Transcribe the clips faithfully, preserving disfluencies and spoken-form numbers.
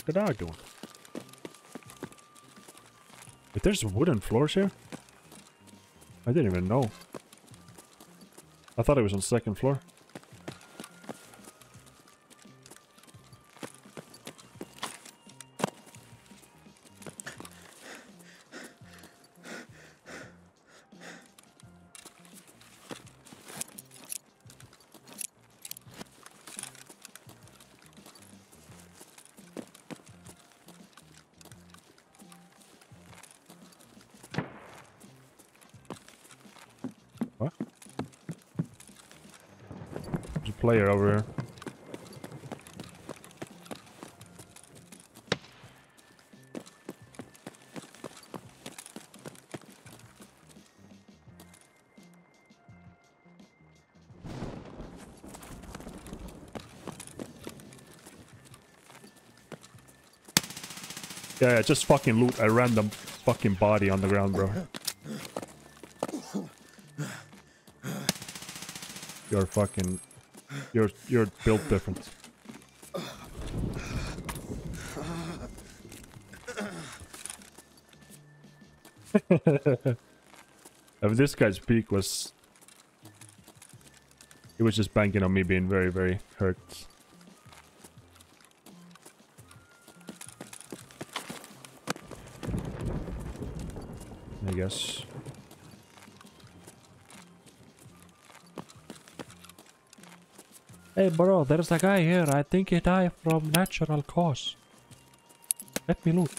the dog doing? But there's wooden floors here? I didn't even know. I thought it was on second floor. What? There's a player over here. Yeah, yeah, just fucking loot a random fucking body on the ground, bro. You're fucking... You're, you're built different. If this guy's peak was... He was just banking on me being very, very hurt. I guess. Hey bro, there's a guy here. I think he died from natural cause. Let me loot.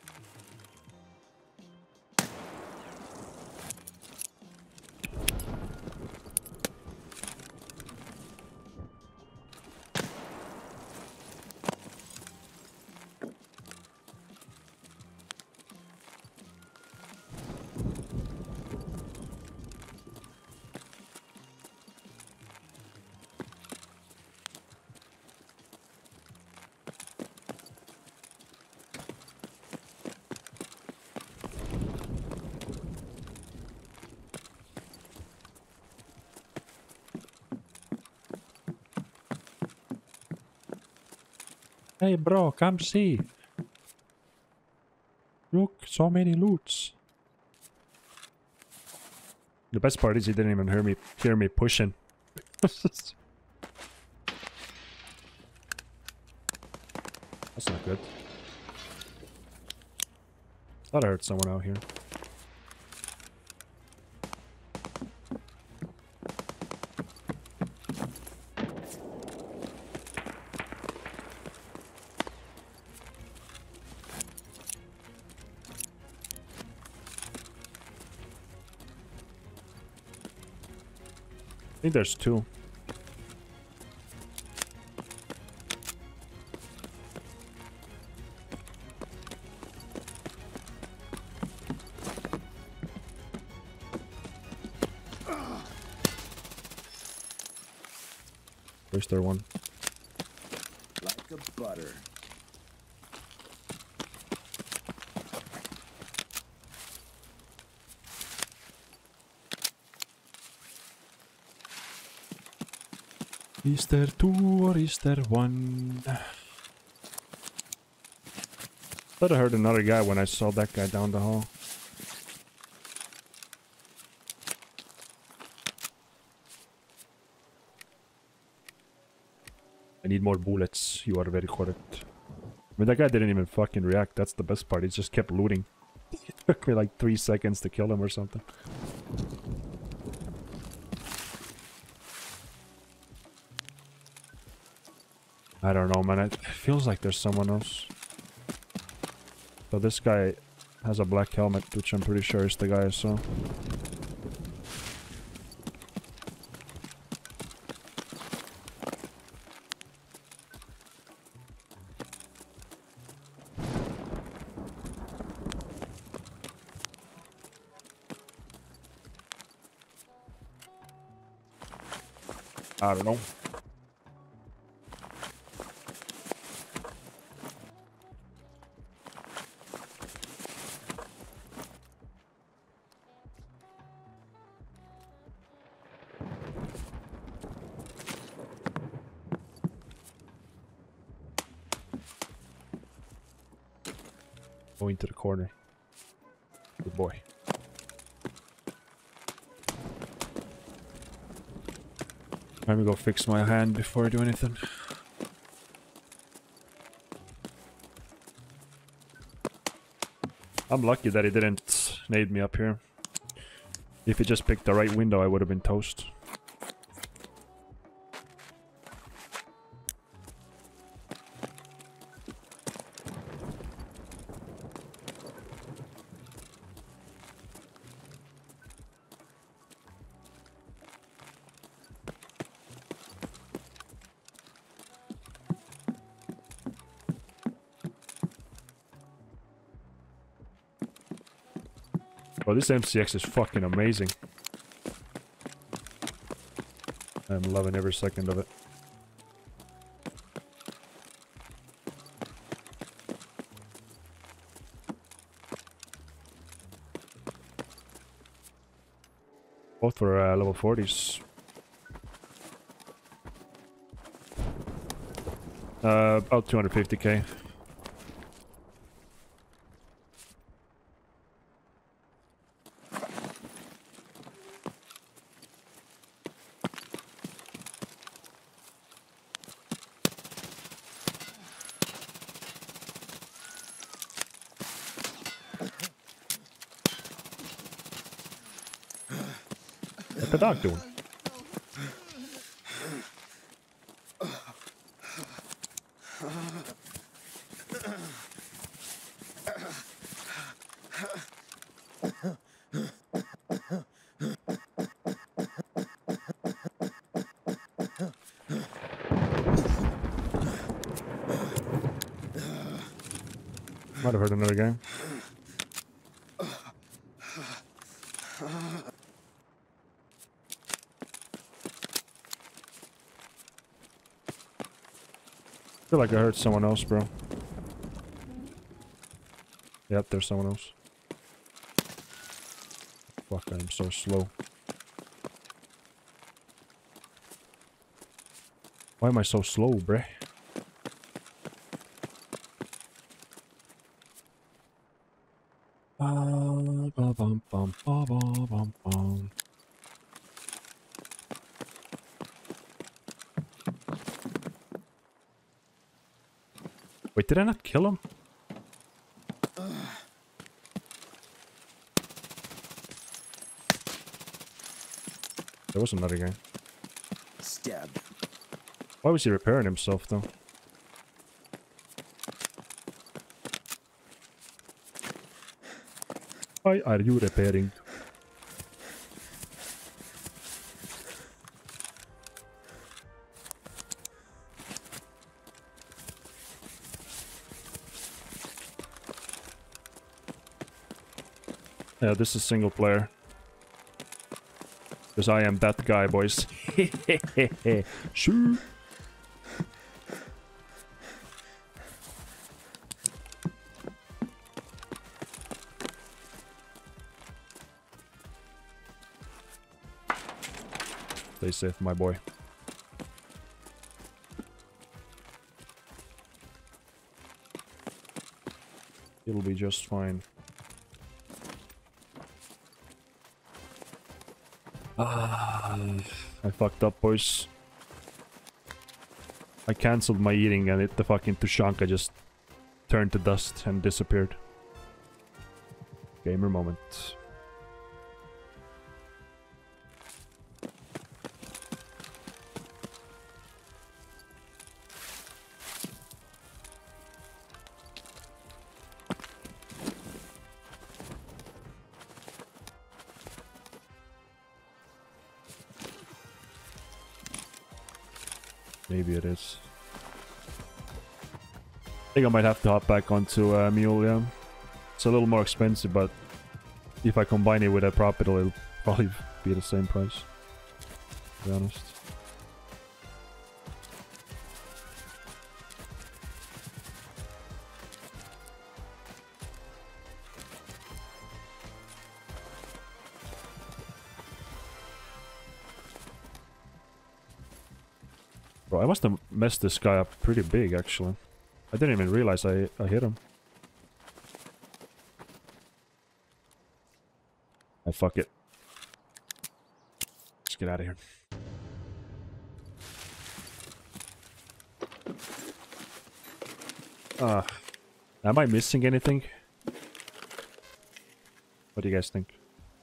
Hey bro, come see. Look, so many loots. The best part is he didn't even hear me hear me pushing. That's not good. Thought I heard someone out here. I think there's two. Where's there one? Like a butter. Is there two or is there one? Thought I heard another guy when I saw that guy down the hall. I need more bullets, you are very correct. I mean, that guy didn't even fucking react, that's the best part, he just kept looting. It took me like three seconds to kill him or something. I don't know, man. It feels like there's someone else. So this guy has a black helmet, which I'm pretty sure is the guy I saw. I don't know. Go into the corner. Good boy. Let me go fix my hand before I do anything. I'm lucky that he didn't nade me up here. If he just picked the right window, I would have been toast. Oh, this M C X is fucking amazing. I'm loving every second of it. Both for uh, level forties. Uh, about two hundred fifty K. What's the dog doing? Might have heard another game. I feel like I heard someone else, bro. Yep, there's someone else. Fuck, I'm so slow. Why am I so slow, bruh? Ba, bum, bum, ba, ba, bum, bum. Wait, did I not kill him? There was another guy. Stab. Why was he repairing himself, though? Why are you repairing? Yeah, this is single player. Because I am that guy, boys. Shoo! Stay safe, my boy. It'll be just fine. Ah, I fucked up, boys. I cancelled my eating and it, the fucking Tushanka just turned to dust and disappeared. Gamer moment. Maybe it is. I think I might have to hop back onto uh, Mule, yeah. It's a little more expensive, but if I combine it with a prop, it'll probably be the same price, to be honest. Bro, I must have messed this guy up pretty big, actually. I didn't even realize I, I hit him. fuck it. Let's get out of here. Uh, am I missing anything? What do you guys think?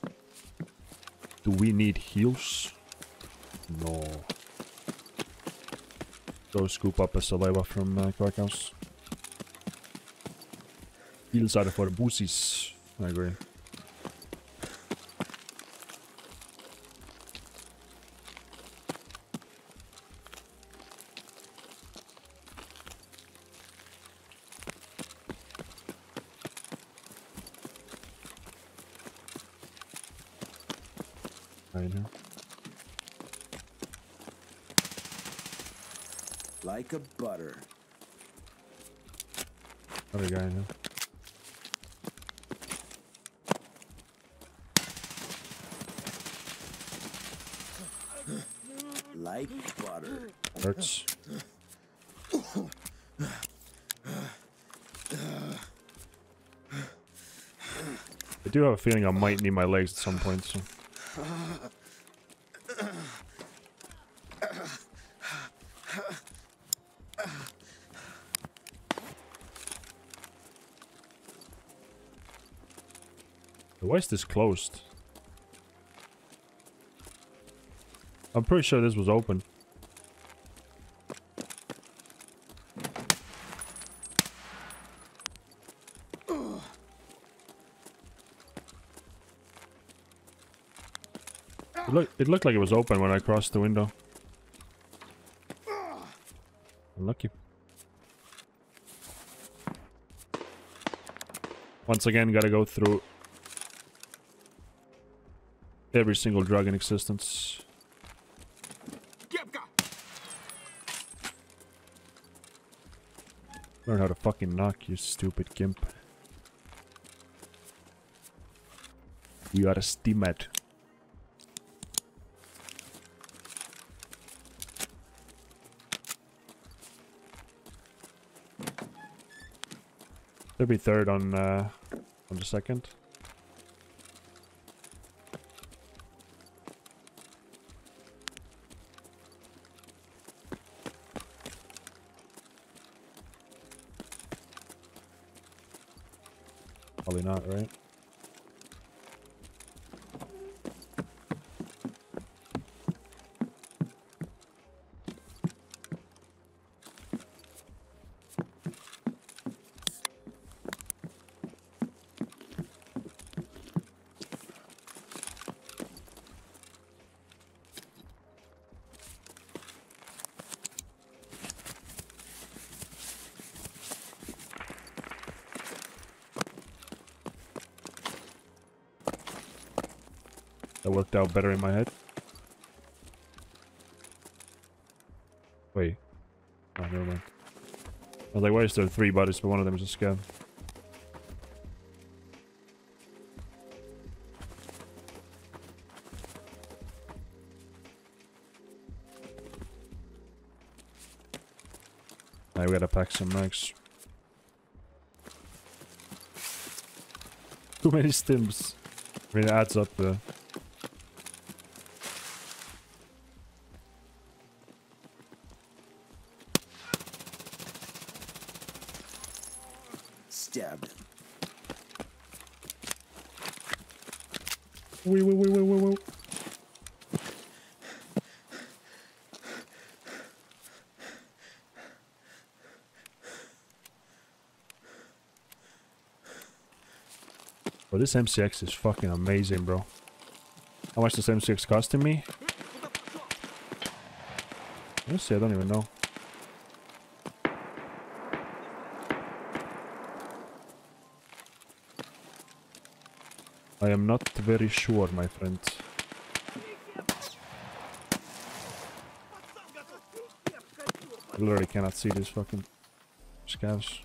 Do we need heals? No. Go scoop up a saliva from uh, Quarkhouse. Heals are for boosies. I agree. I know. Like a butter. Other guy now. Like butter. Hurts. I do have a feeling I might need my legs at some point, so. Why is this closed? I'm pretty sure this was open. It, look, it looked like it was open when I crossed the window. Unlucky. Once again, gotta go through every single drug in existence. Learn how to fucking knock, you stupid gimp. You are a steamed. There'll be third on uh, on the second. Probably not, right? That worked out better in my head. Wait. Oh, never mind. I was like, why is there three bodies, but one of them is a scab? Now we gotta pack some mags. Too many stims. I mean, it adds up the... Stabbed him. Wait, wait, wait, wait, wait, wait. Bro, this M C X is fucking amazing, bro. How much does M C X costing me? Let's see, I don't even know. I am not very sure, my friend. I literally cannot see these fucking scavs.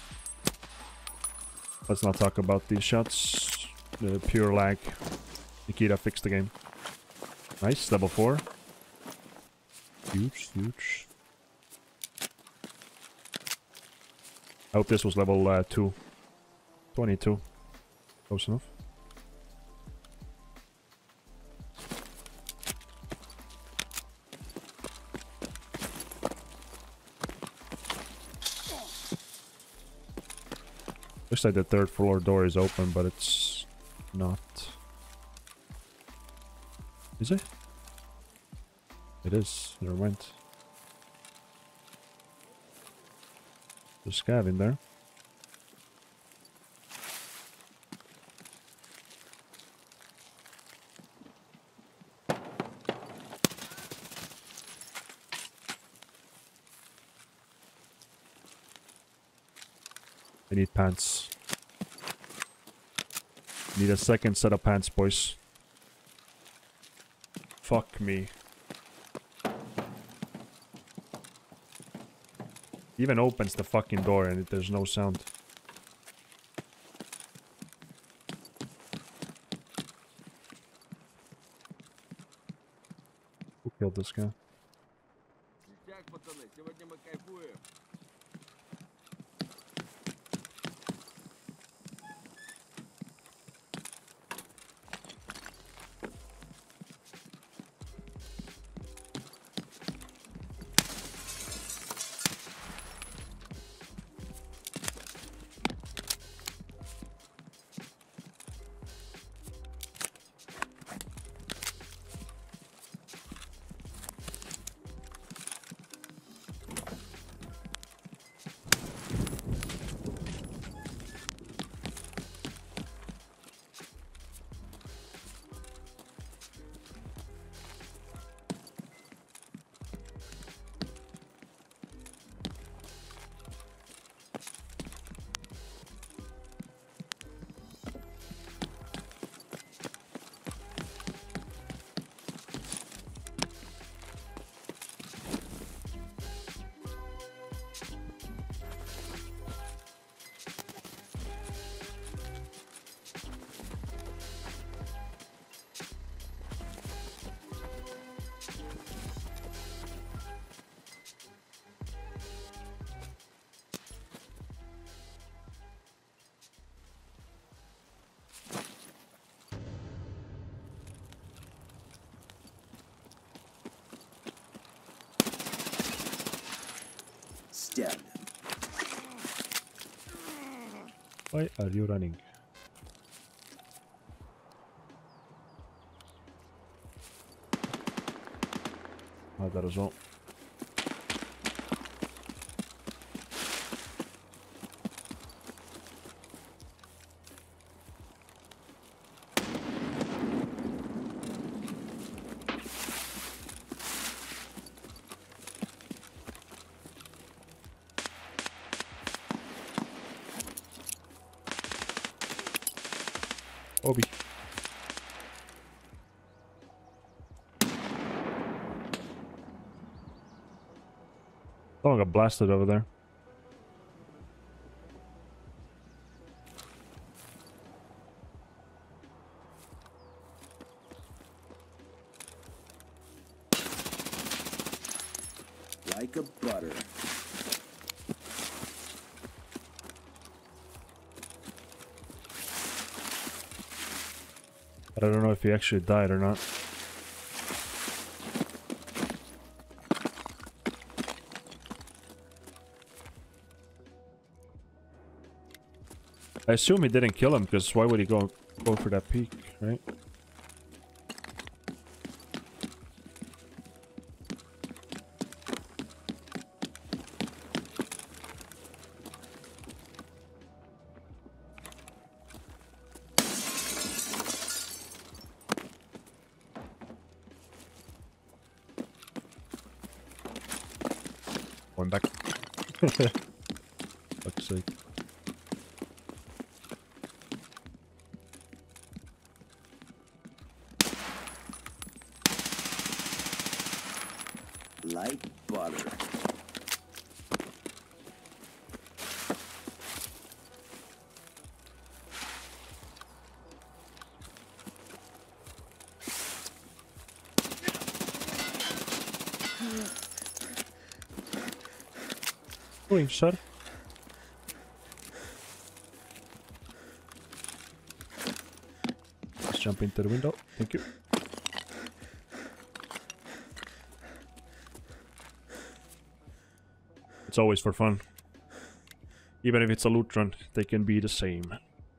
Let's not talk about these shots. The pure lag. Nikita fixed the game. Nice, level four. Huge, huge. I hope this was level uh, two. twenty-two. Close enough. Looks like the third floor door is open, but it's not. Is it? It is. There went. There's scav in there. I need pants. Need a second set of pants, boys. Fuck me. Even opens the fucking door and there's no sound. Who killed this guy? Stabbed him. Why are you running? Ah, that as well. Obi. Someone got blasted over there. Like a butter. But I don't know if he actually died or not. I assume he didn't kill him, because why would he go go for that peak, right? Going back. Fuck's sake. Like butter. Doing, sir? Let's jump into the window. Thank you. It's always for fun. Even if it's a loot run, they can be the same.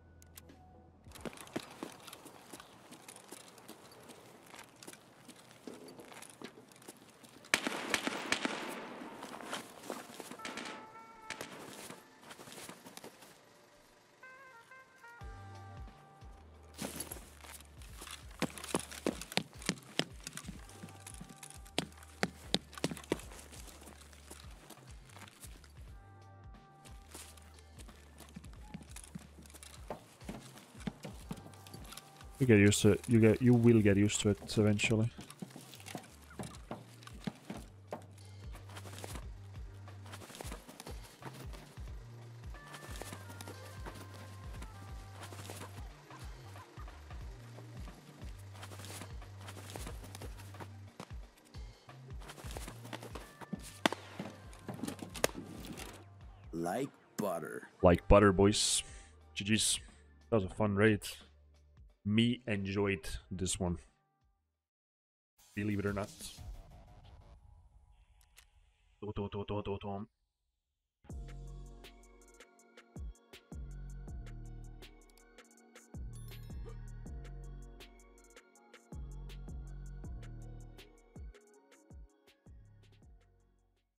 You get used to it. You get. You will get used to it eventually. Like butter. Like butter, boys. G G's. That was a fun raid. Me enjoyed this one. Believe it or not.